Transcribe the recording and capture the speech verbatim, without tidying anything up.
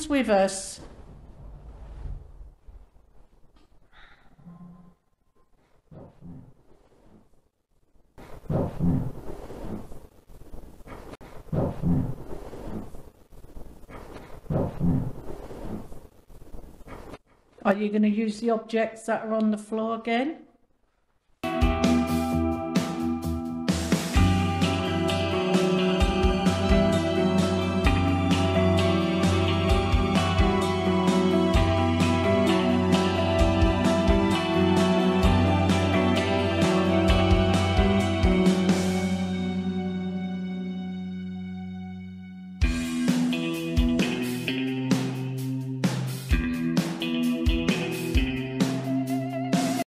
comes with us. Are you going to use the objects that are on the floor again?